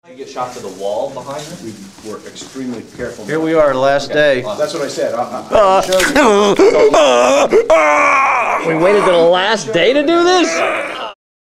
You get shot to the wall behind us? We were extremely careful. Here we are, last day. That's what I said. We waited to the last day to do this?